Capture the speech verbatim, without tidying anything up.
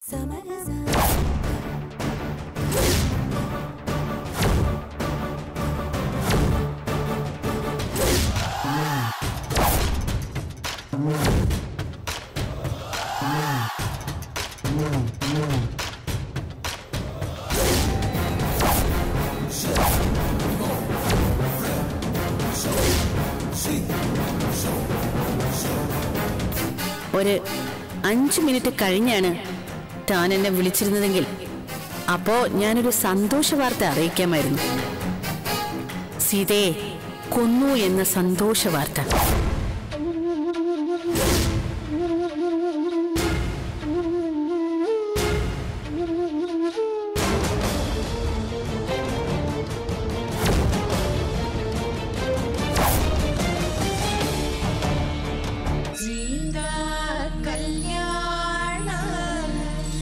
ഒരു അഞ്ചു മിനിറ്റ് കഴിഞ്ഞാണ് താൻ എന്നെ വിളിച്ചിരുന്നതെങ്കിൽ അപ്പോ ഞാനൊരു സന്തോഷ വാർത്ത അറിയിക്കാമായിരുന്നു. സീതയെ കൊന്നു എന്ന സന്തോഷ വാർത്ത.